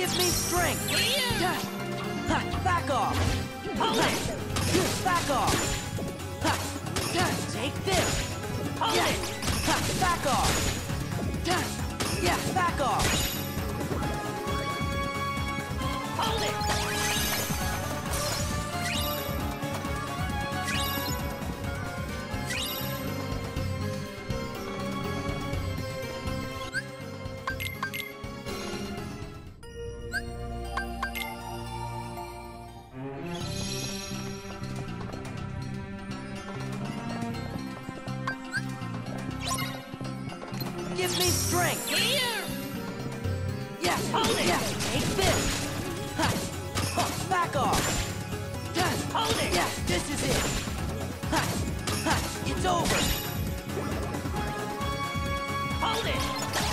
Give me strength! Here! Ha, back off! Hold Ha, it! back off! Ha, take this! Hold Yeah. it! Ha, back off! Yeah, back off! Hold it! Give me strength! Here! Yeah, Hold it. yeah, take this! Ha, ha, back off! Hold it! Yeah, this is it! Ha, ha, it's over! Hold it!